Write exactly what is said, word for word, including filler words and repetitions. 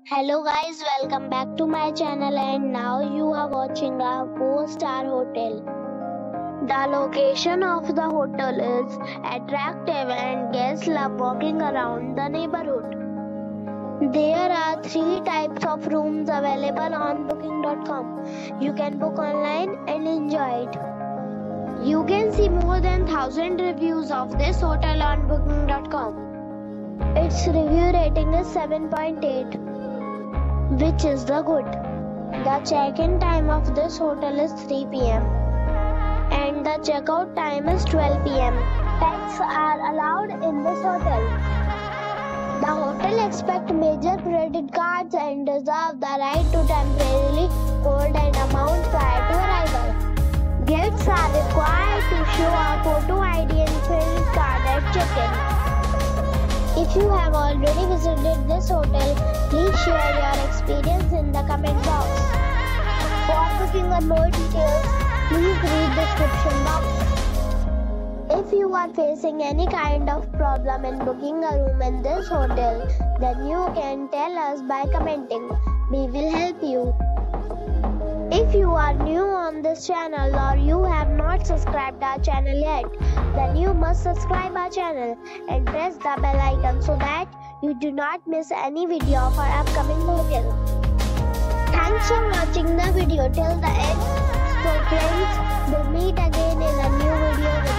Hello guys, welcome back to my channel and now you are watching a four star hotel. The location of the hotel is attractive and guests love walking around the neighborhood. There are three types of rooms available on booking dot com. You can book online and enjoy it. You can see more than one thousand reviews of this hotel on booking dot com. Its review rating is seven point eight, which is the good. The check-in time of this hotel is three p m and the check-out time is twelve p m Pets are allowed in this hotel. The hotel accepts major credit cards and reserves the right to temporarily hold an amount prior to arrival. Guests are required to show a photo I D and credit card at check-in. If you have already visited this hotel, please share your experience in the comment box. For booking or more details, please read description box. If you are facing any kind of problem in booking a room in this hotel, then you can tell us by commenting. We will help you. If you are new on this channel or you have not subscribed our channel yet, then you must subscribe our channel and press the bell icon so that you do not miss any video of our upcoming hotel. Thanks for watching the video till the end. So friends, we'll meet again in a new video with